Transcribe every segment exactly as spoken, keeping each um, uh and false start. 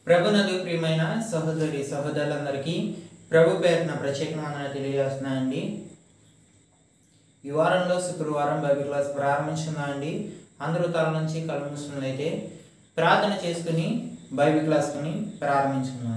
ప్రభునందు ప్రియమైన సహోదరి సహోదరులందరికీ ప్రభు పేరున ప్రత్యేకమైన తెలియజేస్తున్నానండి। ఈ వారంలో శుక్రవారం బైబిల్ క్లాస్ ప్రారంభించుకుందామండి। అందరూ తల నుంచి కళ్ళు మూసుకున్నట్లయితే ప్రార్థన చేసుకుని బైబిల్ క్లాస్ని ప్రారంభించుకుందాం।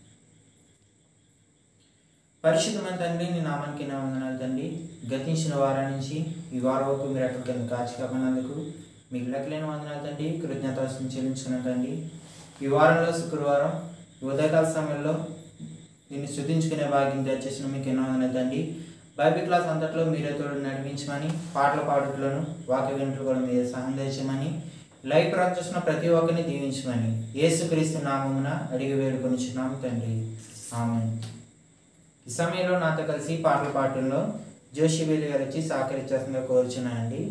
పరిశుద్ధమైన తండ్రి, నీ నామానికి నా వందనాలు తండ్రి। గతించిన వారం నుంచి ఈ వారం వరకు మీరు ఎక్కడికైనా కాచి కాపాడినందుకు మీకు లెక్కలేని వందనాలు తండ్రి। కృతజ్ఞతలు చెల్లించుకున్నాను తండ్రి। ఈ వారంలో శుక్రవారం ఉదయకాల సమయంలో దీన్ని స్తుతించుకునే భాగ్యం తెచ్చేసిన మీకు ఎన్నో వందనాలు తండ్రి। బైబిల్ క్లాస్ అంతట్లో మీరే తోడు నడిపించమని, పాటల పాడుట్లను వాక్య వింటూ కూడా మీరే సహాయం తెచ్చమని, లైవ్ ప్రార్థన చేసిన ప్రతి ఒక్కరిని దీవించమని యేసుక్రీస్తు నామమున అడిగి వేడుకొనిచున్నాము తండ్రి, ఆమేన్। ఈ సమయంలో నాతో కలిసి పాటల పాటల్లో జోషివేలి గారు వచ్చి సహకరించాల్సిందిగా కోరుచున్నానండి।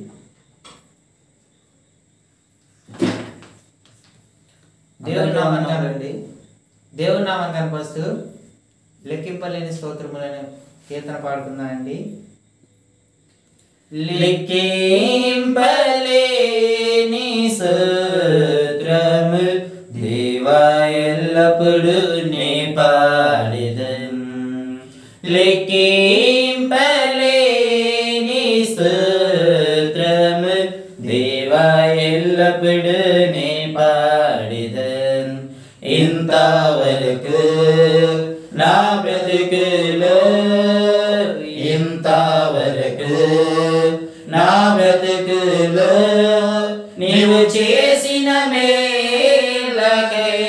దేవుని నామాన్ని దేవుని నామాన్ని కనపరుస్తూ లెక్కింపలేని స్తోత్రములైన కీర్తన పాడుకున్నానండి। లెక్కింపలేని స్తోత్రము దేవా ఎల్లప్పుడు నే పాడెదన్, లెక్కింపలేని స్తోత్రము దేవా ఎల్లప్పుడు నే పాడెదన్। ఇంతవరకు నా బ్రతుకులో, ఇంతవరకు నా బ్రతుకులో నీవు చేసిన మేలకై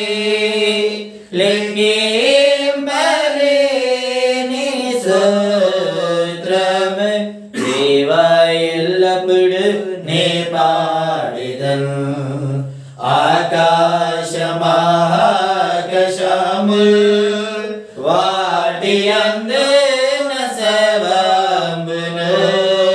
లెక్కింపలేని స్తోత్రము దేవా ఎల్లప్పుడు నే పాడెదన్। ఆకాశమాకాశము వాటి అందున సర్వమును,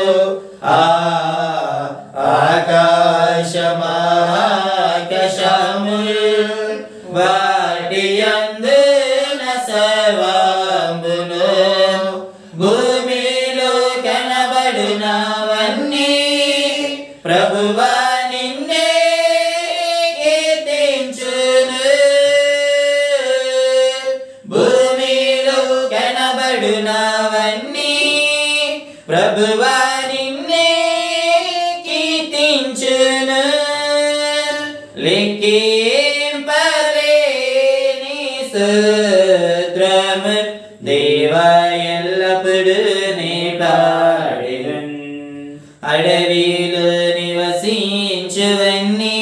ఆకాశమాకాశము వాటి అందున సర్వమును, భూమిలో కనబడునవన్నీ ప్రభువా నిన్నే కీర్తించును, భూమిలో కనబడునవన్నీ ప్రభువా నిన్నే కీర్తించును। లెక్కింపలేని స్తోత్రము దేవా ఎల్లప్పుడు నే పాడెదన్। అడవిలో నివసించువన్నీ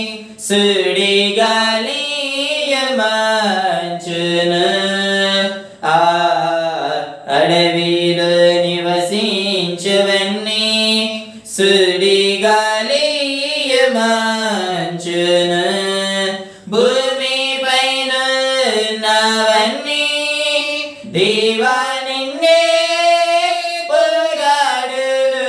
సుడిగాలియమాంచును, ఆ అడవిలో నివసించువన్నీ సుడిగాలియమాంచును, భూమి పైన ఉన్నవన్నీ దేవా నిన్నే పొగడును,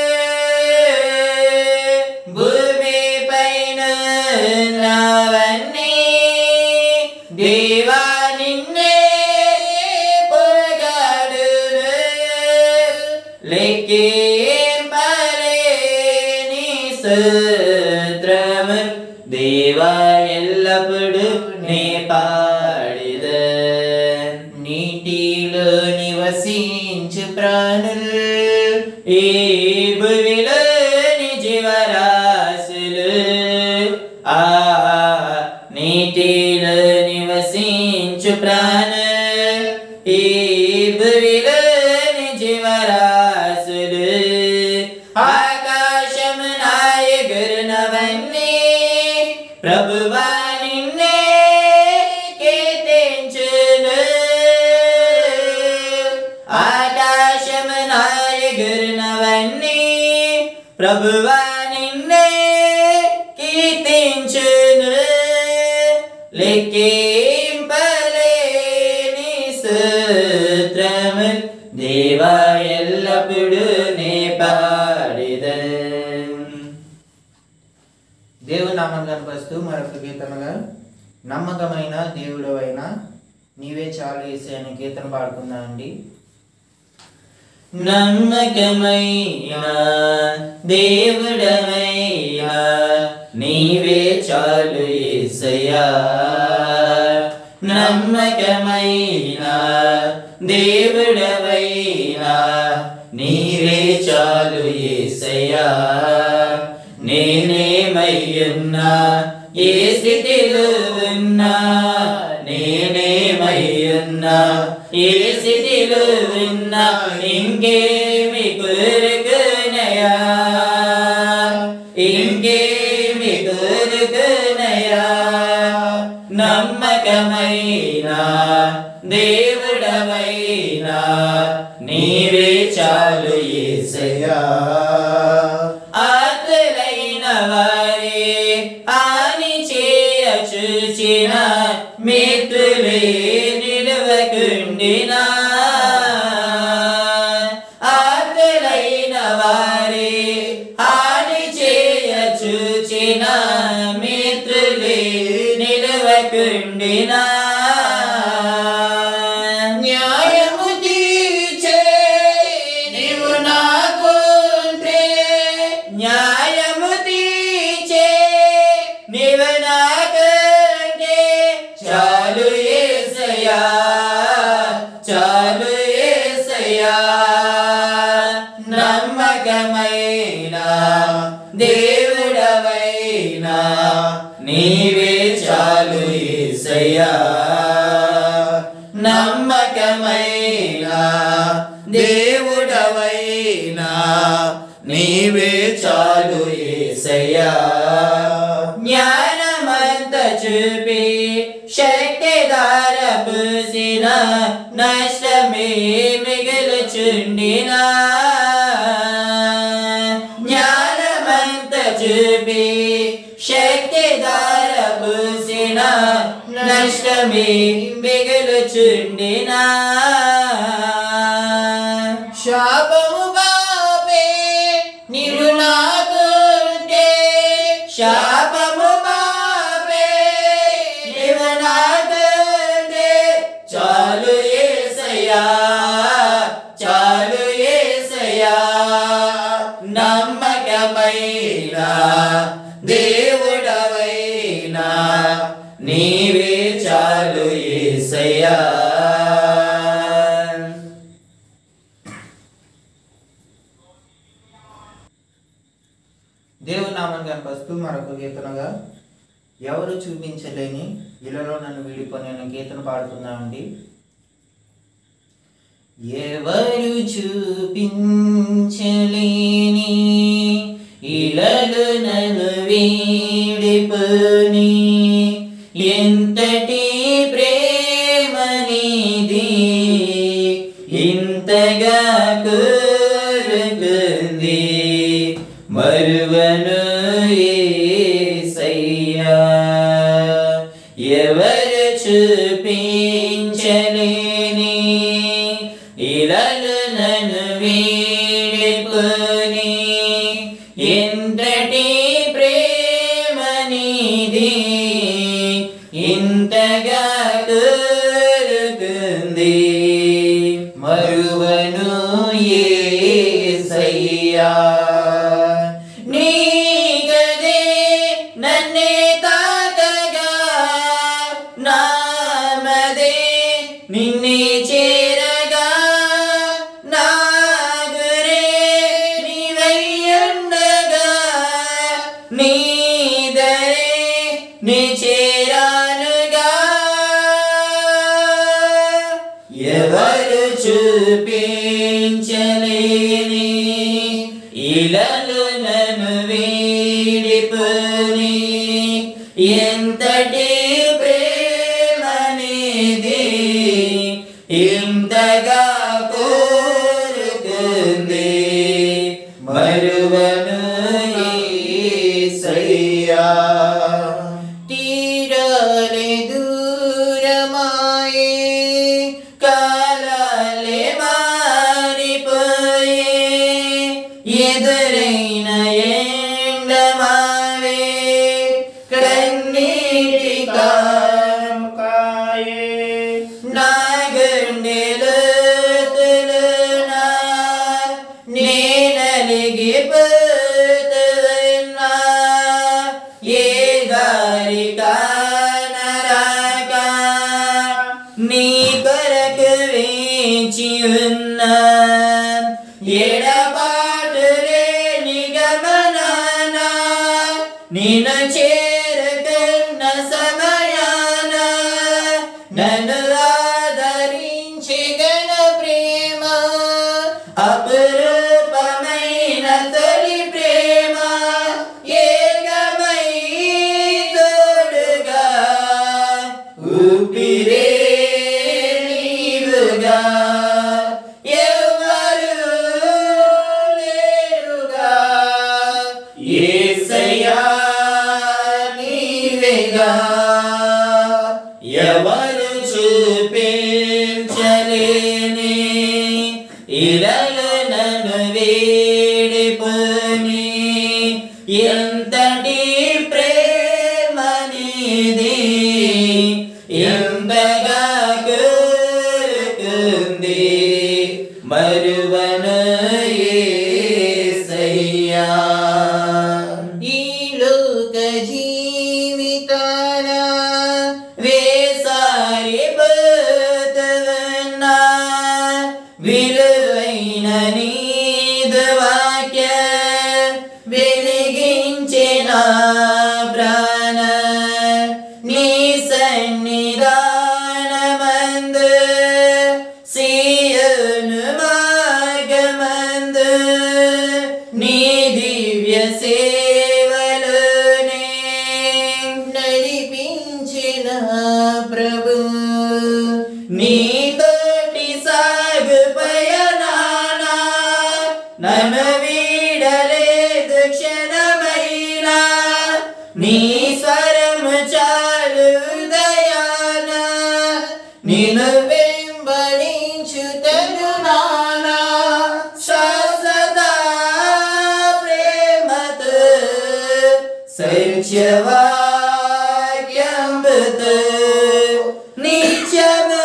భూమి పైన ఉన్నవన్నీ దేవా నిన్నే పొగడును। లెక్కింపలేని స్తోత్రము దేవా ఎల్లప్పుడు నే పాడెదన్। నీటిలో నివసించు ప్రాణులు, ఈ భూమిలోని జీవరాశులు, ఆ నీటిలో నివసించు ప్రాణులు, ఈ భూమిలోని జీవరాశులు, ఆకాశమున ఎగురునవన్నీ ప్రభువా నిన్నే కీర్తించును, ఆకాశమున ఎగురునవన్నీ ప్రభువా నిన్నే కీర్తించును। లెక్కింపలేని స్తోత్రము దేవా ఎల్లప్పుడు నే పాడెదన్। దేవుని నామాన్ని కనపరుస్తూ మరొక కీర్తనగా నమ్మకమైన దేవుడు అయినా నీవే చాలు యేసయ్య అనే కీర్తన పాడుకుందామండి। నమ్మకమైన దేవుడవైనా నీవే చాలు యేసయ్యా, నమ్మకమైన దేవుడవైనా నీవే చాలు యేసయ్యా. నేనేమయ్యున్నా ఏ స్థితిలో ఉన్నా, నేనేమయ్యున్నా ఏ స్థితిలో ఉన్నా, ఇంకేమి కోరుకునయా, ఇంకేమి కోరుకునయా. నమ్మకమైన దేవుడవైనా నీవే చాలు యేసయ్యా. ఆతులైన వారే హాని చేయ చూచిన మిత్రులే నిలువకుండినా, ఆతులైన వారే హాని చేయ చూచిన మిత్రులే నిలువకుండినా. న్యాయము తీర్చే నీవు నాకుంటే, న్యాయము తీర్చే నీవు నాకుంటే చాలు యేసయ్యా, చాలు యేసయ్యా. నమ్మకమైన దేవుడవైనా నీవే చాలు యేసయ్యా. నమ్మకమైన దేవుడవైనా నీవే చాలు యేసయ్యా. జ్ఞానమంత చూపి శక్తి ధార పూసిన నష్టమే మిగులుచుండినా, జ్ఞానమంత చూపి శక్తి ధార పూసిన నష్టమే మిగులుచుండినా. శాపము బాపే నీవు నాకుంటే, శాపము బాపే నీవు నాకుంటే చాలు యేసయ్యా, చాలు యేసయ్యా. నమ్మకమైన దేవుడవైనా నీవే చాలు యేసయ్యా. దేవుని నామాన్ని కనపరుస్తూ మరొక కీర్తనగా ఎవరు చూపించలేని ఇలలో నన్ను వీడిపోయిన కీర్తన పాడుతున్నామండి. ఎవరు చూపించలేని ఇలలో నన్ను వీడిపోని, ఎంతటి ప్రేమ నీది ఇంతగా కోరుకుంది, మరువను యేసయ్యా. ఎవరు చూపించలేని ఇలలో నన్ను వీడిపోని, ఎంతటి ప్రేమ నీది ఇంతగా కోరుకుంది, మరువను యేసయ్యా. నీగదే నన్నే తాకగా, నామదే నిన్నే చేరగా, నా గురే నీవయ్యుండగా, నీదరే నీ చేరానుగా. ఎవరు చూపించలేని ఇలలో నన్ను వీడిపోని, ఎంతటి ప్రేమ నీది ఇంతగా కోరుకుంది, మరువను యేసయ్యా. తీరాలే దూరమాయే, కాలాలే మారిపోయే, ఎదురైన ఎండమావే కన్నీటి కాయే. నా గుండెలో తులునా నేనలిగిపోతున్నా, ఏ దారి కానరాక ఉన్న ఎడబాటులే నిగమనాన నిన్ను చేరుకున్న సమయాన నన్ను ఆదరించి గణ ప్రేమ అపురూపమైన తొలి ప్రేమ ఏకమై తోడుగా ఊపిరే నీవుగా ఎవరు లేరుగా యేసయ్యా నీవేగా ఎవరు చూపించలేని ఇలలు నన్ను వీడిపోని ఎంతటి ప్రేమ నీది ఎంతగా కోరుకుంది మరువను యేసయ్యా ఈ లోక జీవితాన వేసారి పోతున్నా విలువైన నీదు వాక్య వెలిగించిన ప్రాణ నీ సన్నిధానమందు సీయోను మార్గమందు నీ దివ్య సేవలోనే నడిపించిన ప్రభు నీతోటి సాగు పయనాన నన్ను వీడలేదు క్షణమైనా నీ స్వరము చాలు దయాన నిన్ను వెంబడించు తరుణాన శాశ్వత ప్రేమతో సత్యవాక్యంబుతో నిత్యము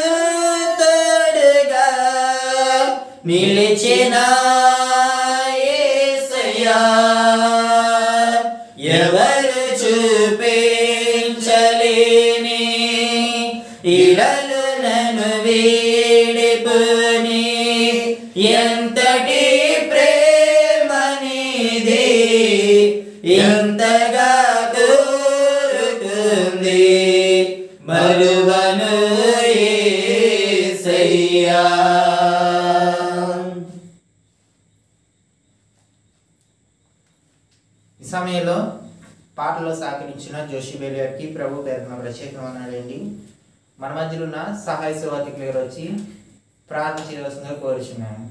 తోడుగా నిలిచిన యేసయ్యా ఎవరు చూపించలేని ఇలలు నన్ను వీడిపోని ఎంతటి ప్రేమ నీది ఎంతగా కోరుకుంది మరువను యేసయ్యా ఈ సమయంలో పాటలో సహకరించిన జోషి బేలి గారికి ప్రభు పేరున ప్రత్యేకమన్నాడండి. మన మధ్యలో ఉన్న సహాయ సేవకులు గారు వచ్చి ప్రార్థన చేయవలసిందిగా కోరుచున్నాను.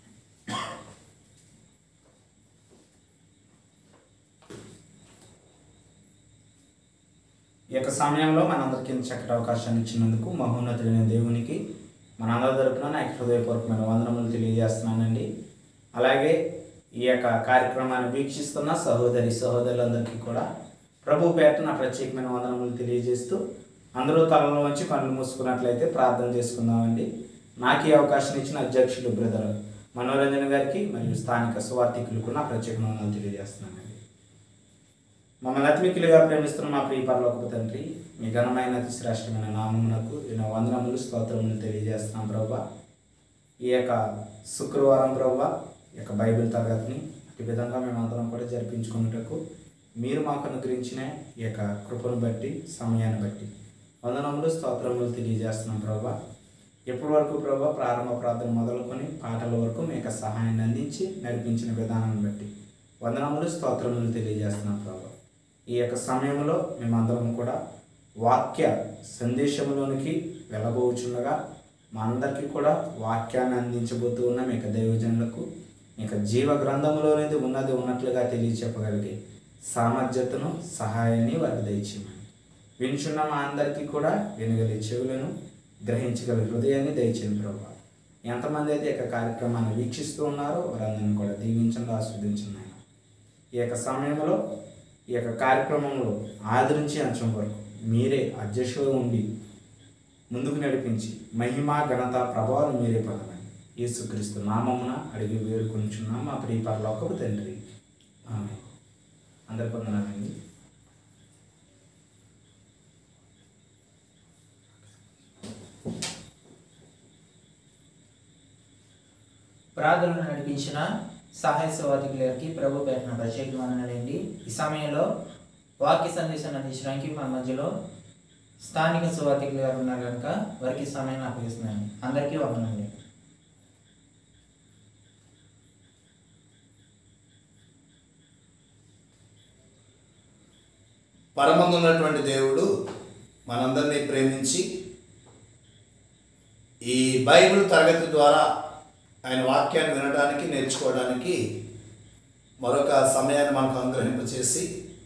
ఈ యొక్క సమయంలో మనందరికీ చక్కటి అవకాశాన్ని ఇచ్చినందుకు మహోన్నతుడైన దేవునికి మనందరి తరపున నా హృదయపూర్వకమైన వందనములు తెలియజేస్తున్నానండి. అలాగే ఈ యొక్క కార్యక్రమాన్ని వీక్షిస్తున్న సహోదరి సహోదరులందరికీ కూడా ప్రభు పేరున ప్రత్యేకమైన వందనములు తెలియజేస్తూ అందరూ తలలో వచ్చి కళ్ళు మూసుకున్నట్లయితే ప్రార్థన చేసుకుందామండి. నాకు ఈ అవకాశం ఇచ్చిన అధ్యక్షులు బ్రదర్ మనోరంజన్ గారికి మరియు స్థానిక సువార్థికులకు నా ప్రత్యేక వందనాలు తెలియజేస్తున్నానండి. మమ్మల్ని అతిమిక్కులుగా ప్రేమిస్తున్న మా ప్రియ పరలోకపు తండ్రి, మీ ఘనమైన అతి శ్రేష్టమైన నామమునకు ఎన్నో వందనములు స్తోత్రములు తెలియజేస్తున్నాం ప్రభువా. ఈ యొక్క శుక్రవారం ప్రభువా ఈ యొక్క బైబిల్ తరగతిని ఈ విధంగా మేమందరం కూడా జరిపించుకున్నటకు మీరు మాకు అనుగ్రహించిన ఈ యొక్క కృపను బట్టి సమయాన్ని బట్టి వందనములు స్తోత్రములు తెలియజేస్తున్నాం ప్రభువా. ఎప్పటి వరకు ప్రభువా ప్రారంభ ప్రార్థన మొదలుకొని పాటల వరకు మీ యొక్క సహాయాన్ని అందించి నడిపించిన విధానాన్ని బట్టి వందనములు స్తోత్రములు తెలియజేస్తున్నాం ప్రభువా. ఈ యొక్క సమయంలో మేమందరం కూడా వాక్య సందేశంలోనికి వెళ్ళబోచుండగా మా అందరికీ కూడా వాక్యాన్ని అందించబోతూ ఉన్న మీ యొక్క దైవజనులకు మీ యొక్క జీవ గ్రంథంలోనేది ఉన్నది ఉన్నట్లుగా తెలియచెప్పగలిగే సామర్థ్యతను సహాయాన్ని వారికి దయచేయమని వినుచున్న మా అందరికీ కూడా వినగలి చెవులను గ్రహించగల హృదయాన్ని దయచేయండి ప్రభువా. ఎంతమంది అయితే ఈ యొక్క కార్యక్రమాన్ని వీక్షిస్తూ ఉన్నారో వారందరినీ కూడా దీవించండి, ఆస్వాదించండి. ఈ యొక్క సమయంలో ఈ యొక్క కార్యక్రమంలో ఆదరించి అంచం వరకు మీరే అధ్యక్షులు ఉండి ముందుకు నడిపించి మహిమ ఘనత ప్రభావం మీరే పొందమని యేసుక్రీస్తు నామమున అడిగి వేడుకొంచున్నాం మా ప్రియ పరలోకపు తండ్రి, ఆమేన్. అందరు పొందనాలండి. ప్రార్థనలు నడిపించిన సహాయ సేవాధికుల గారికి ప్రభు పేరున ప్రత్యేక వందనాలండి. ఈ సమయంలో వాక్య సందేశాన్ని అందించడానికి మన మధ్యలో స్థానిక సేవాధికులు గారు ఉన్నారు కనుక వారికి సమయాన్ని అప్పగిస్తున్నాను. అందరికీ వందనండి. పరమందున్నటువంటి దేవుడు మనందరినీ ప్రేమించి ఈ బైబిల్ తరగతి ద్వారా ఆయన వాక్యాన్ని వినడానికి నేర్చుకోవడానికి మరొక సమయాన్ని మనకు అనుగ్రహింపచేసి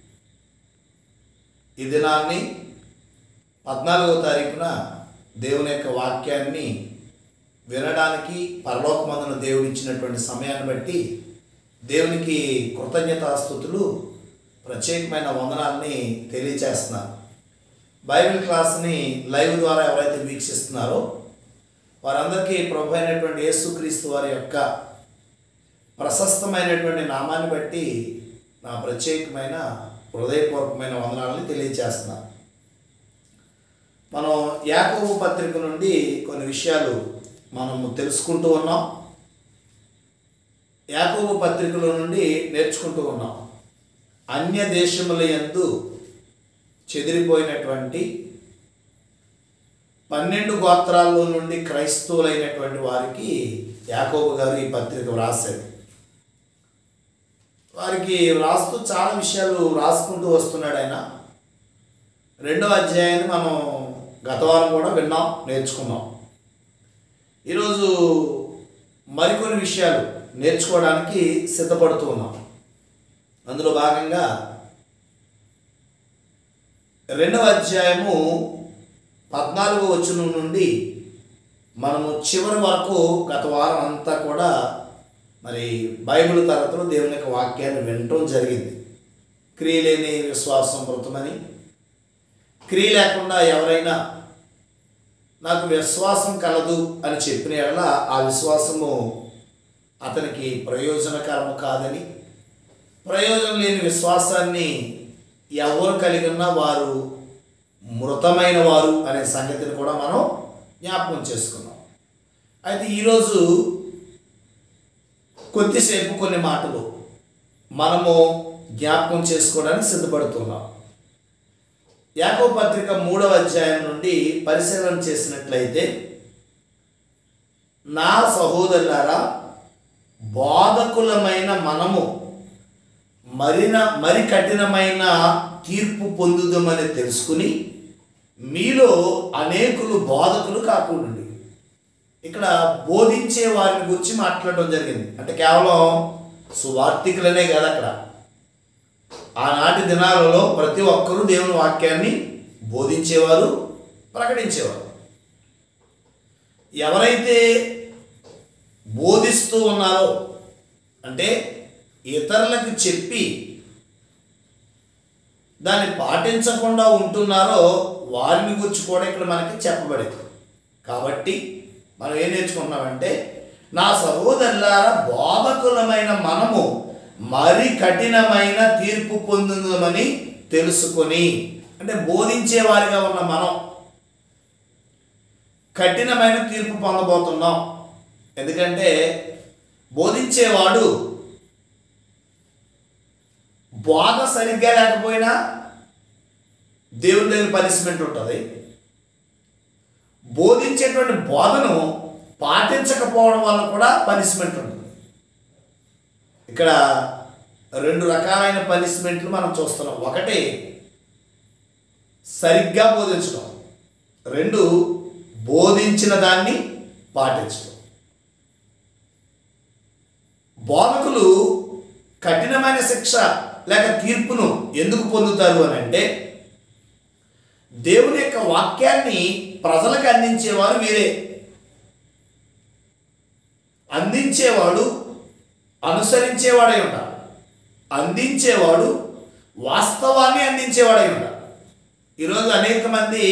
ఈ దినాన్ని పద్నాలుగో తారీఖున దేవుని యొక్క వాక్యాన్ని వినడానికి పరలోకమందున దేవుడు ఇచ్చినటువంటి సమయాన్ని బట్టి దేవునికి కృతజ్ఞతాస్తుతులు ప్రత్యేకమైన వందనాన్ని తెలియచేస్తున్నారు. బైబిల్ క్లాస్ని లైవ్ ద్వారా ఎవరైతే వీక్షిస్తున్నారో వారందరికీ ప్రభు అయినటువంటి యేసుక్రీస్తు వారి యొక్క ప్రశస్తమైనటువంటి నామాన్ని బట్టి నా ప్రత్యేకమైన హృదయపూర్వకమైన వందనాలని తెలియచేస్తున్నాను. మనం యాకోబు పత్రిక నుండి కొన్ని విషయాలు మనము తెలుసుకుంటూ ఉన్నాం. యాకోబు పత్రికలో నుండి నేర్చుకుంటూ ఉన్నాం. అన్య దేశముల యందు చెదిరిపోయినటువంటి పన్నెండు గోత్రాల్లో నుండి క్రైస్తవులైనటువంటి వారికి యాకోబు గారు ఈ పత్రిక వ్రాసాడు. వారికి వ్రాస్తూ చాలా విషయాలు రాసుకుంటూ వస్తున్నాడు ఆయన. రెండవ అధ్యాయాన్ని మనం గత వారం కూడా విన్నాం, నేర్చుకున్నాం. ఈరోజు మరికొన్ని విషయాలు నేర్చుకోవడానికి సిద్ధపడుతూ ఉన్నాం. అందులో భాగంగా రెండవ అధ్యాయము పద్నాలుగో వచనం నుండి మనము చివరి వరకు గత వారం అంతా కూడా మరి బైబిల్ తరగతిలో దేవుని యొక్క వాక్యాన్ని వినటం జరిగింది. క్రియ లేని విశ్వాసం మృతమని, క్రియ లేకుండా ఎవరైనా నాకు విశ్వాసం కలదు అని చెప్పిన యెడల ఆ విశ్వాసము అతనికి ప్రయోజనకరము కాదని, ప్రయోజనం లేని విశ్వాసాన్ని ఎవరు కలిగి ఉన్నా వారు మృతమైన వారు అనే సంగతిని కూడా మనం జ్ఞాపకం చేసుకున్నాం. అయితే ఈరోజు కొద్దిసేపు కొన్ని మాటలు మనము జ్ఞాపకం చేసుకోవడానికి సిద్ధపడుతున్నాం. యాకోబు పత్రిక మూడవ అధ్యాయం నుండి పరిశీలన చేసినట్లయితే, నా సహోదరులారా, బోధకులమైన మనము మరిన మరి కఠినమైన తీర్పు పొందుదామని తెలుసుకుని మీలో అనేకులు బోధకులు కాకుండా. ఇక్కడ బోధించే వారిని గురించి మాట్లాడడం జరిగింది. అంటే కేవలం సువార్థికులనే కాదు, అక్కడ ఆనాటి దినాలలో ప్రతి ఒక్కరూ దేవుని వాక్యాన్ని బోధించేవారు, ప్రకటించేవారు. ఎవరైతే బోధిస్తూ ఉన్నారో అంటే ఇతరులకు చెప్పి దాన్ని పాటించకుండా ఉంటున్నారో వారిని గురించి కూడా ఇక్కడ మనకి చెప్పబడింది. కాబట్టి మనం ఏం నేర్చుకుంటున్నామంటే, నా సహోదరులారా, బోధకులమైన మనము మరి కఠినమైన తీర్పు పొందుదామని తెలుసుకొని, అంటే బోధించే వారిగా ఉన్న మనం కఠినమైన తీర్పు పొందబోతున్నాం. ఎందుకంటే బోధించేవాడు బోధ సరిగ్గా లేకపోయినా దేవుని దగ్గర పనిష్మెంట్ ఉంటుంది. బోధించేటువంటి బోధను పాటించకపోవడం వల్ల కూడా పనిష్మెంట్ ఉంటుంది. ఇక్కడ రెండు రకాలైన పనిష్మెంట్లు మనం చూస్తున్నాం. ఒకటి సరిగ్గా బోధించడం, రెండు బోధించిన దాన్ని పాటించడం. బోధకులు కఠినమైన శిక్ష లేక తీర్పును ఎందుకు పొందుతారు అని అంటే, దేవుని యొక్క వాక్యాన్ని ప్రజలకు అందించేవారు వీరే. అందించేవాడు అనుసరించేవాడై ఉంటాడు, అందించేవాడు వాస్తవాన్ని అందించేవాడై ఉంటాడు. ఈరోజు అనేక మంది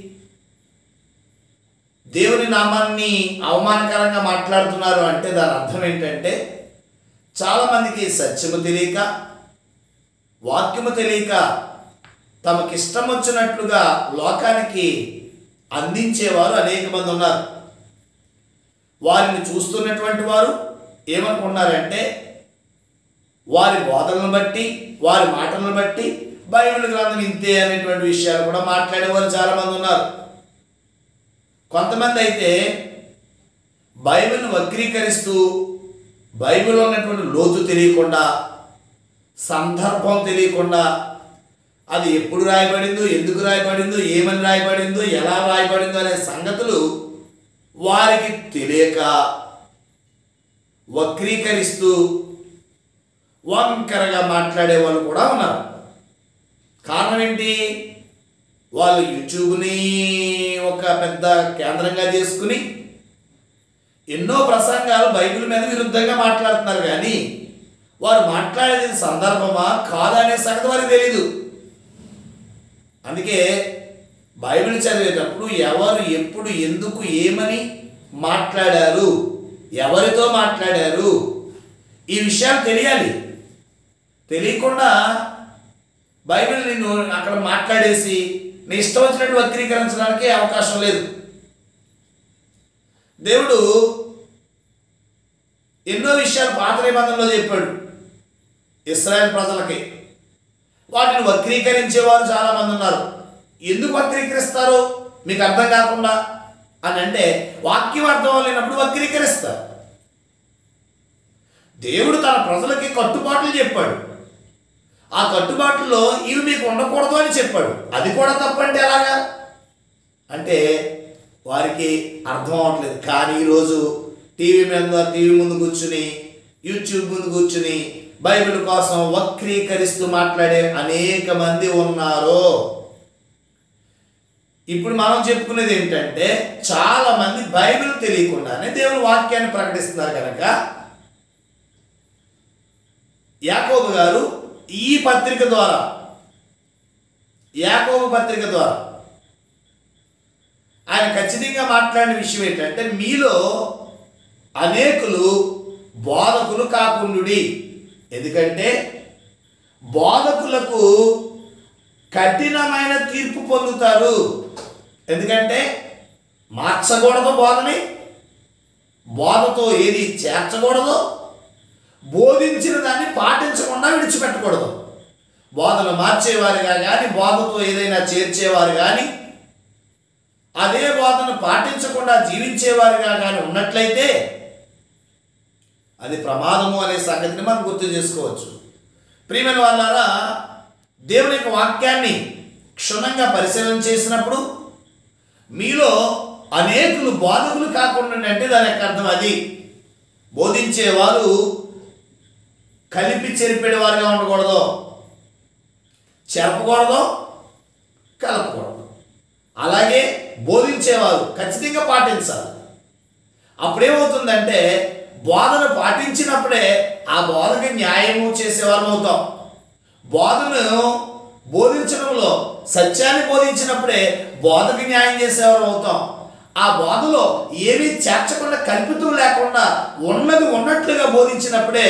దేవుని నామాన్ని అవమానకరంగా మాట్లాడుతున్నారు. అంటే దాని అర్థం ఏంటంటే, చాలామందికి సత్యము తెలియక, వాక్యము తెలియక తమకిష్టం వచ్చినట్లుగా లోకానికి అందించేవారు అనేక మంది ఉన్నారు. వారిని చూస్తున్నటువంటి వారు, ఏమనుకున్నారంటే వారి బోధనలను బట్టి వారి మాటలను బట్టి బైబిల్ గ్రంథం ఇంతే అనేటువంటి విషయాలు కూడా మాట్లాడేవారు చాలామంది ఉన్నారు. కొంతమంది అయితే బైబిల్ను వక్రీకరిస్తూ బైబిల్లో ఉన్నటువంటి లోతు తెలియకుండా, సందర్భం తెలియకుండా, అది ఎప్పుడు రాయబడిందో, ఎందుకు రాయబడిందో, ఏమని రాయబడిందో, ఎలా రాయబడిందో అనే సంగతులు వారికి తెలియక వక్రీకరిస్తూ వంకరగా మాట్లాడే వాళ్ళు కూడా ఉన్నారు. కారణం ఏంటి? వాళ్ళు యూట్యూబ్ని ఒక పెద్ద కేంద్రంగా చేసుకుని ఎన్నో ప్రసంగాలు బైబిల్ మీద విరుద్ధంగా మాట్లాడుతున్నారు, కానీ వారు మాట్లాడేది సందర్భమా కాదా అనే సంగతి వారికి తెలీదు. అందుకే బైబిల్ చదివేటప్పుడు ఎవరు ఎప్పుడు ఎందుకు ఏమని మాట్లాడారు, ఎవరితో మాట్లాడారు, ఈ విషయాలు తెలియాలి. తెలియకుండా బైబిల్ నిన్ను అక్కడ మాట్లాడేసి నీ ఇష్టం వచ్చినట్టు వక్రీకరించడానికి అవకాశం లేదు. దేవుడు ఎన్నో విషయాలు పాత నిబంధనలో చెప్పాడు ఇశ్రాయేల్ ప్రజలకి. వాటిని వక్రీకరించేవారు చాలామంది ఉన్నారు. ఎందుకు వక్రీకరిస్తారు మీకు అర్థం కాకుండా అని అంటే, వాక్యం అర్థం లేనప్పుడు వక్రీకరిస్తారు. దేవుడు తన ప్రజలకి కట్టుబాట్లు చెప్పాడు. ఆ కట్టుబాట్లలో ఇవి మీకు ఉండకూడదు అని చెప్పాడు. అది కూడా తప్పంటే ఎలాగా అంటే వారికి అర్థం అవ్వట్లేదు. కానీ ఈరోజు టీవీ మీద టీవీ ముందు కూర్చుని, యూట్యూబ్ ముందు కూర్చుని బైబిల్ కోసం వక్రీకరిస్తూ మాట్లాడే అనేక మంది ఉన్నారు. ఇప్పుడు మనం చెప్పుకునేది ఏంటంటే, చాలా మంది బైబిల్ తెలియకుండానే దేవుని వాక్యాన్ని ప్రకటిస్తున్నారు. కనుక యాకోబు గారు ఈ పత్రిక ద్వారా, యాకోబు పత్రిక ద్వారా ఆయన ఖచ్చితంగా మాట్లాడిన విషయం ఏంటంటే, మీలో అనేకులు బోధకులు కాకుండుడి. ఎందుకంటే బోధకులకు కఠినమైన తీర్పు పొందుతారు. ఎందుకంటే మార్చకూడదు బోధని, బోధతో ఏది చేర్చకూడదు, బోధించిన దాన్ని పాటించకుండా విడిచిపెట్టకూడదు. బోధన మార్చేవారుగా కానీ, బోధతో ఏదైనా చేర్చేవారు కానీ, అదే బోధను పాటించకుండా జీవించేవారుగా కానీ ఉన్నట్లయితే అది ప్రమాదము అనే సంగతిని మనం గుర్తు చేసుకోవచ్చు. ప్రియమైన వాళ్ళారా, దేవుని యొక్క వాక్యాన్ని క్షుణ్ణంగా పరిశీలన చేసినప్పుడు మీలో అనేకులు బోధకులు కాకుండా అంటే దాని యొక్క అర్థం అది. బోధించేవారు కలిపి చెరిపేవారుగా ఉండకూడదు, చెరపకూడదు, కలపకూడదు. అలాగే బోధించేవారు ఖచ్చితంగా పాటించాలి. అప్పుడేమవుతుందంటే బోధన పాటించినప్పుడే ఆ బోధకి న్యాయము చేసేవారు అవుతాం. బోధను బోధించడంలో సత్యాన్ని బోధించినప్పుడే బోధకి న్యాయం చేసేవారు అవుతాం. ఆ బోధలో ఏమీ చేర్చకుండా కల్పితం లేకుండా ఉన్నది ఉన్నట్లుగా బోధించినప్పుడే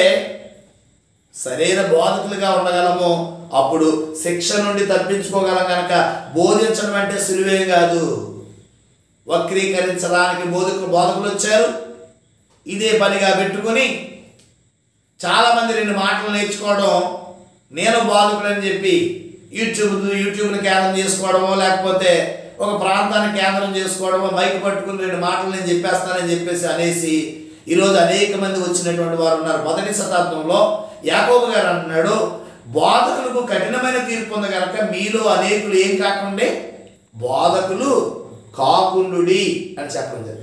సరైన బోధకులుగా ఉండగలము. అప్పుడు శిక్ష నుండి తప్పించుకోగలం. కనుక బోధించడం అంటే సులువే కాదు. వక్రీకరించడానికి బోధకులు బోధకులు వచ్చారు. ఇదే పనిగా పెట్టుకొని చాలామంది రెండు మాటలు నేర్చుకోవడం, నేను బోధకుడని చెప్పి యూట్యూబ్ యూట్యూబ్ని కేంద్రం చేసుకోవడమో, లేకపోతే ఒక ప్రాంతాన్ని కేంద్రం చేసుకోవడమో, మైక్ పట్టుకుని రెండు మాటలు నేను చెప్పేస్తానని చెప్పేసి అనేసి ఈరోజు అనేక మంది వచ్చినటువంటి వారు ఉన్నారు. మొదటి శతాబ్దంలో యాకోబు గారు అంటున్నాడు, బోధకులకు కఠినమైన తీర్పు ఉంది కనుక మీలో అనేకులు ఏం కాకుండే బోధకులు కాకుండుడి అని చెప్పడం జరిగింది.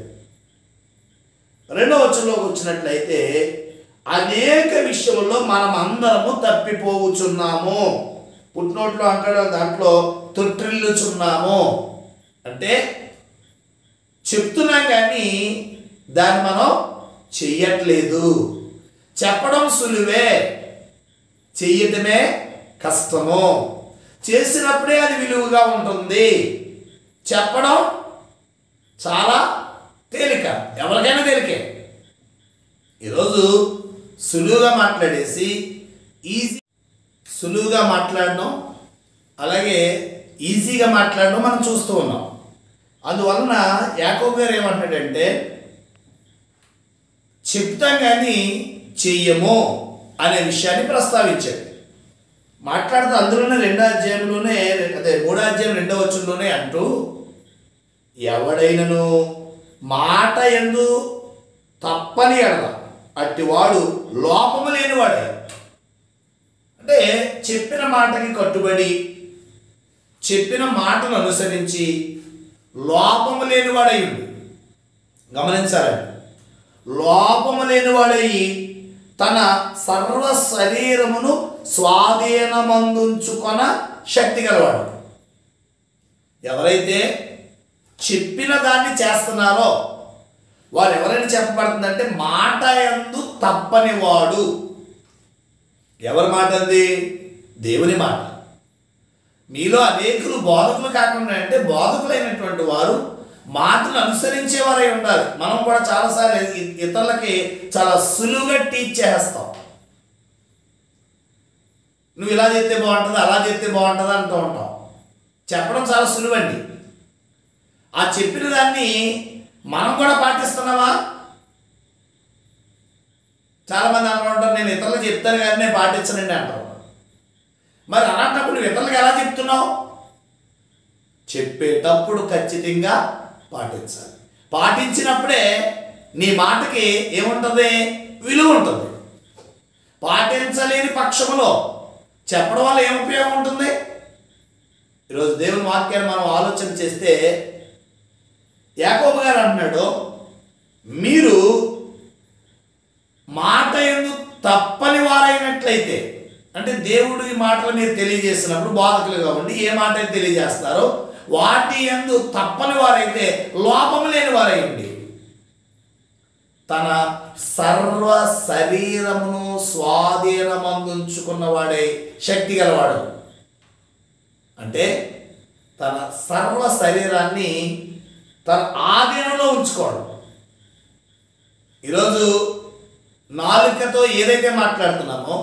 రెండో వచనంలోకి వచ్చినట్లయితే, అనేక విషయంలో మనం అందరము తప్పిపోవచ్చున్నాము. పుట్టినోట్లో అంటాడు, దాంట్లో తొట్టిల్లుచున్నాము అంటే చెప్తున్నాం కానీ దాన్ని మనం చెయ్యట్లేదు. చెప్పడం సులువే, చెయ్యటమే కష్టము. చేసినప్పుడే అది విలువగా ఉంటుంది. చెప్పడం చాలా తేలిక, ఎవరికైనా తేలికే. ఈరోజు సులువుగా మాట్లాడేసి ఈజీ సులువుగా మాట్లాడడం, అలాగే ఈజీగా మాట్లాడడం మనం చూస్తూ ఉన్నాం. అందువలన యాకోబు గారు ఏమంటాడంటే, చెప్తాం కానీ చెయ్యము అనే విషయాన్ని ప్రస్తావించాడు. మాట్లాడుతూ అందులోనే రెండో అధ్యాయంలోనే అదే మూడో అధ్యాయం రెండో వచనంలోనే అంటూ ఎవడైనను మాట యందు తప్పని ఎడల అట్టివాడు లోపము లేనివాడే. అంటే చెప్పిన మాటకి కట్టుబడి చెప్పిన మాటను అనుసరించి లోపము లేనివాడై ఉంది. గమనించాలండి, లోపము లేనివాడై తన సర్వ శరీరమును స్వాధీనమందుంచుకొన శక్తి గలవాడు. ఎవరైతే చెప్పిన దాన్ని చేస్తున్నారో వారు ఎవరైనా చెప్పబడుతుందంటే మాట యందు తప్పని వాడు. ఎవరి మాట అంది? దేవుని మాట. మీలో అనేకులు బోధకులు కాకుండా అంటే బోధకులైనటువంటి వారు మాటను అనుసరించేవారై ఉండాలి. మనం కూడా చాలాసార్లు ఇతరులకి చాలా సులువుగా టీచ్ చేస్తాం. నువ్వు ఇలా చేస్తే బాగుంటుంది, అలా చేస్తే బాగుంటుంది అంటూ ఉంటాం. చెప్పడం చాలా సులువండి. ఆ చెప్పిన దాన్ని మనం కూడా పాటిస్తున్నావా? చాలామంది అంటుంటారు, నేను ఇతరులకు చెప్తాను కానీ నేను పాటించనండి అంటారు. మరి అలాంటప్పుడు నువ్వు ఇతరులకు ఎలా చెప్తున్నావు? చెప్పేటప్పుడు ఖచ్చితంగా పాటించాలి. పాటించినప్పుడే నీ మాటకి ఏముంటుంది? విలువ ఉంటుంది. పాటించలేని పక్షములో చెప్పడం వల్ల ఏం ఉపయోగం ఉంటుంది? ఈరోజు దేవుని వాక్యాన్ని మనం ఆలోచన చేస్తే యాకోబు గారు అంటున్నాడు, మీరు మాట యందు తప్పని వారైనట్లయితే, అంటే దేవుడి మాటలు మీరు తెలియజేసినప్పుడు బోధకులుగా ఉండి ఏ మాట అయితే తెలియజేస్తారో వాటి యందు తప్పని వారైతే లోపము లేని వారై ఉండి తన సర్వ శరీరమును స్వాధీనమందుంచుకున్నవాడే శక్తి గలవాడు. అంటే తన సర్వ శరీరాన్ని తన ఆధీనంలో ఉంచుకోవడం. ఈరోజు నాలుకతో ఏదైతే మాట్లాడుతున్నామో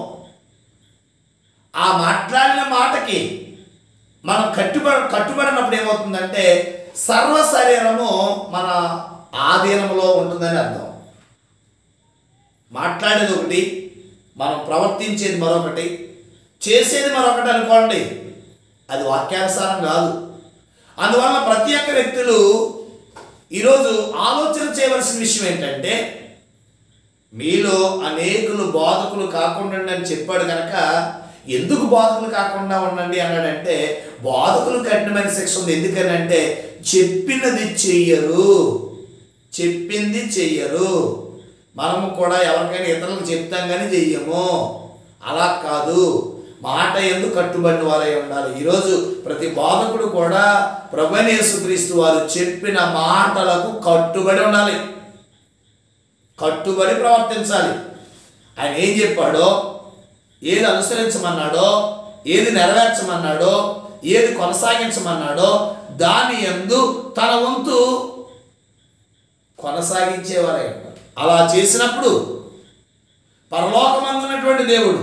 ఆ మాట్లాడిన మాటకి మనం కట్టుబడి కట్టుబడినప్పుడు ఏమవుతుందంటే సర్వ శరీరము మన ఆధీనంలో ఉంటుందని అర్థం. మాట్లాడేది ఒకటి, మనం ప్రవర్తించేది మరొకటి, చేసేది మరొకటి అనుకోండి. అది వాక్యానుసారం కాదు. అందువల్ల ప్రతి ఒక్క వ్యక్తులు ఈరోజు ఆలోచన చేయవలసిన విషయం ఏంటంటే, మీలో అనేకులు బోధకులు కాకుండా అని చెప్పాడు కనుక ఎందుకు బోధకులు కాకుండా ఉండండి అన్నాడంటే, బోధకులు కఠినమైన శిక్ష ఉంది. ఎందుకని అంటే చెప్పినది చెయ్యరు, చెప్పింది చెయ్యరు. మనము కూడా ఎవరికైనా ఇతరులకు చెప్తాం కానీ చెయ్యము. అలా కాదు, మాట ఎందుకు కట్టుబడిన వారై ఉండాలి. ఈరోజు ప్రతి బోధకుడు కూడా ప్రభువైన యేసుక్రీస్తు వారు చెప్పిన మాటలకు కట్టుబడి ఉండాలి, కట్టుబడి ప్రవర్తించాలి. ఆయన ఏం చెప్పాడో, ఏది అనుసరించమన్నాడో, ఏది నెరవేర్చమన్నాడో, ఏది కొనసాగించమన్నాడో దాని యందు తన వంతు కొనసాగించేవారై ఉంటారు. అలా చేసినప్పుడు పరలోకమందున్నటువంటి దేవుడు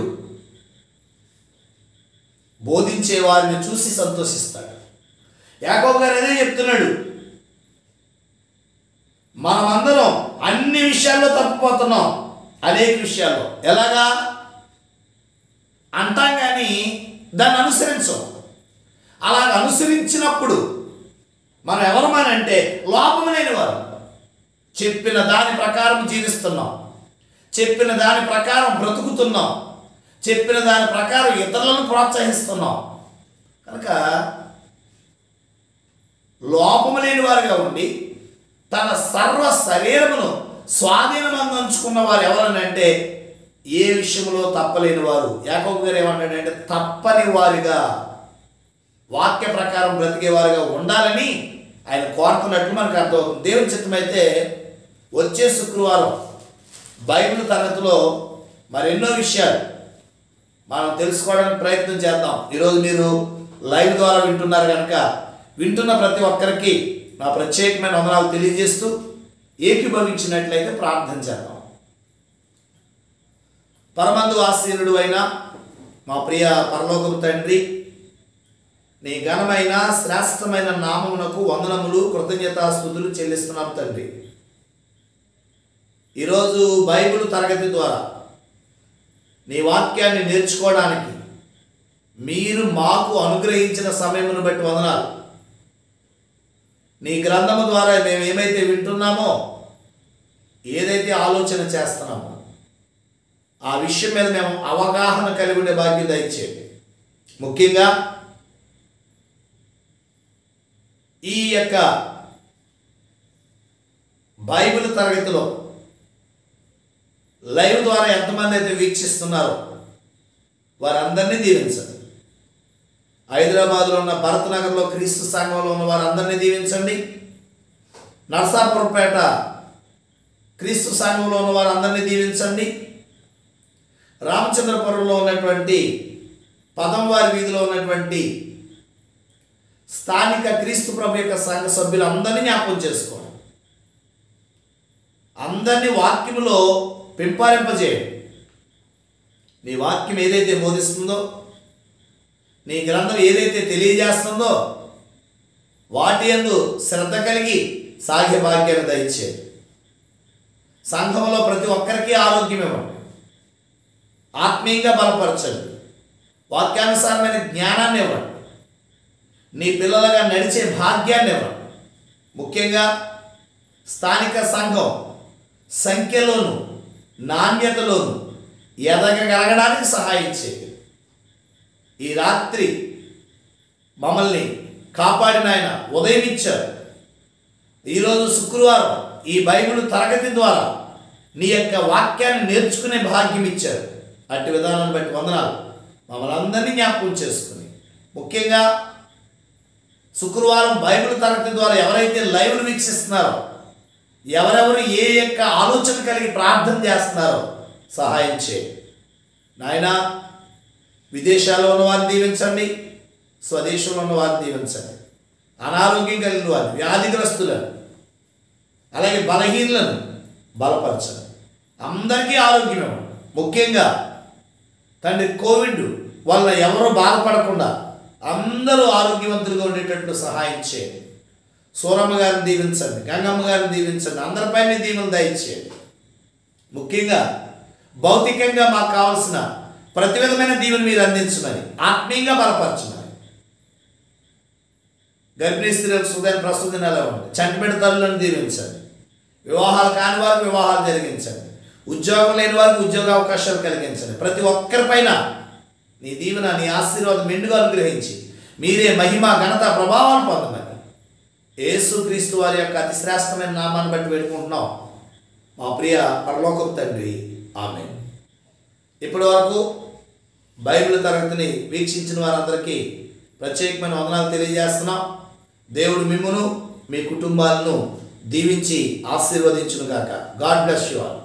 బోధించే వారిని చూసి సంతోషిస్తాడు. యాకోబు గారు అదే చెప్తున్నాడు, మనమందరం అన్ని విషయాల్లో తప్పిపోతున్నాం. అనేక విషయాల్లో ఎలాగా అంటాం కానీ దాన్ని అనుసరించం. అలాగ అనుసరించినప్పుడు మనం ఎవరమానంటే లోపము లేని వారు. చెప్పిన దాని ప్రకారం జీవిస్తున్నాం, చెప్పిన దాని ప్రకారం బ్రతుకుతున్నాం, చెప్పిన దాని ప్రకారం ఇతరులను ప్రోత్సహిస్తున్నాం. కనుక లోపము లేని వారుగా ఉండి తన సర్వ శరీరమును స్వాధీనమందుంచుకున్న వారు ఎవరనంటే ఏ విషయంలో తప్పలేని వారు. యాకోబు గారు ఏమన్నాడంటే తప్పని వారిగా, వాక్య ప్రకారం బ్రతికేవారుగా ఉండాలని ఆయన కోరుతున్నట్లు మనకు అర్థమవుతుంది. దేవుని చిత్తమైతే వచ్చే శుక్రవారం బైబిల్ తరగతిలో మరెన్నో విషయాలు మనం తెలుసుకోవడానికి ప్రయత్నం చేద్దాం. ఈరోజు మీరు లైవ్ ద్వారా వింటున్నారు కనుక వింటున్న ప్రతి ఒక్కరికి నా ప్రత్యేకమైన వందనాలు తెలియజేస్తూ ఏకీభవించినట్లయితే ప్రార్థన చేద్దాం. పరమందు ఆసీనుడు అయిన మా ప్రియ పరలోకపు తండ్రి, నీ ఘనమైన శ్రేష్టమైన నామమునకు వందనములు కృతజ్ఞతాస్తుతులు చెల్లిస్తున్నాం తండ్రి. ఈరోజు బైబిల్ తరగతి ద్వారా నీ వాక్యాన్ని నేర్చుకోవడానికి మీరు మాకు అనుగ్రహించిన సమయమును బట్టి వందనాలు. నీ గ్రంథము ద్వారా మేము ఏమైతే వింటున్నామో, ఏదైతే ఆలోచన చేస్తున్నామో ఆ విషయం మీద మేము అవగాహన కలిగి ఉండే భాగ్యం దయచేయండి. ముఖ్యంగా ఈ యొక్క బైబిల్ తరగతిలో లైవ్ ద్వారా ఎంతమంది అయితే వీక్షిస్తున్నారో వారందరినీ దీవించండి. హైదరాబాద్లో ఉన్న భరత్ నగర్లో క్రీస్తు సంఘంలో ఉన్న వారందరినీ దీవించండి. నర్సాపురంపేట క్రీస్తు సంఘంలో ఉన్న వారందరినీ దీవించండి. రామచంద్రపురంలో ఉన్నటువంటి పదంవారి వీధిలో ఉన్నటువంటి స్థానిక క్రీస్తు ప్రభు యొక్క సంఘ సభ్యులందరినీ జ్ఞాపకం చేసుకోండి. అందరినీ వాక్యములో పెంపారింపజేయండి. నీ వాక్యం ఏదైతే బోధిస్తుందో, నీ గ్రంథం ఏదైతే తెలియజేస్తుందో వాటి యందు శ్రద్ధ కలిగి సాగే భాగ్యాన్ని దయచేయండి. సంఘంలో ప్రతి ఒక్కరికి ఆరోగ్యం ఇవ్వండి. ఆత్మీయంగా బలపరచండి. వాక్యానుసారమైన జ్ఞానాన్ని ఇవ్వండి. నీ పిల్లలుగా నడిచే భాగ్యాన్ని ఇవ్వండి. ముఖ్యంగా స్థానిక సంఘం సంఖ్యలోను నాణ్యతలోను ఎదగగలగడానికి సహాయం చేయండి. ఈ రాత్రి మమ్మల్ని కాపాడిన ఆయన ఉదయం ఇచ్చారు. ఈరోజు శుక్రవారం ఈ బైబిల్ తరగతి ద్వారా నీ యొక్క వాక్యాన్ని నేర్చుకునే భాగ్యం ఇచ్చారు. అట్టి విధానాన్ని బట్టి వందనాలు. మమ్మల్ని అందరినీ జ్ఞాపకం చేసుకుని, ముఖ్యంగా శుక్రవారం బైబిల్ తరగతి ద్వారా ఎవరైతే లైవ్లు వీక్షిస్తున్నారో, ఎవరెవరు ఏ యొక్క ఆలోచన కలిగి ప్రార్థన చేస్తున్నారో సహాయం చేయండి నాయన. విదేశాల్లో ఉన్న వారిని దీవించండి, స్వదేశంలో ఉన్న వారిని దీవించండి. అనారోగ్యం కలిగిన వారిని, వ్యాధిగ్రస్తులను, అలాగే బలహీనులను బలపరచండి. అందరికీ ఆరోగ్యం ఇవ్వండి. ముఖ్యంగా తండ్రి కోవిడ్ వల్ల ఎవరు బాధపడకుండా అందరూ ఆరోగ్యవంతులుగా ఉండేటట్లు సహాయం చేయండి. సూరమ్మ గారిని దీవించండి, గంగమ్మ గారిని దీవించండి. అందరిపైన దీవెన దయచేయండి. ముఖ్యంగా భౌతికంగా మాకు కావాల్సిన ప్రతి విధమైన దీవెన మీరు అందించమని, ఆత్మీయంగా బలపరచమని. గర్భిణీ స్త్రీలకు సుదైన ప్రస్తుతి నెలవండి. చంటిబిడ్డ తల్లులను దీవించండి. వివాహాలు కాని వారికి వివాహాలు జరిగించండి. ఉద్యోగం లేని వారికి ఉద్యోగ అవకాశాలు కలిగించండి. ప్రతి ఒక్కరిపైన నీ దీవెన, నీ ఆశీర్వాదం మెండుగా అనుగ్రహించి మీరే మహిమ, ఘనత, ప్రభావాలు పొందమని యేసు క్రీస్తు వారి యొక్క అతి శ్రేష్టమైన నామాన్ని బట్టి వేడుకుంటున్నాం మా ప్రియ పరలోకపు తండ్రి. ఆమేన్. ఇప్పటి వరకు బైబిల్ తరగతిని వీక్షించిన వారందరికీ ప్రత్యేకమైన వందనాలు తెలియజేస్తున్నాం. దేవుడు మిమ్మును, మీ కుటుంబాలను దీవించి ఆశీర్వదించును గాక. God bless you all.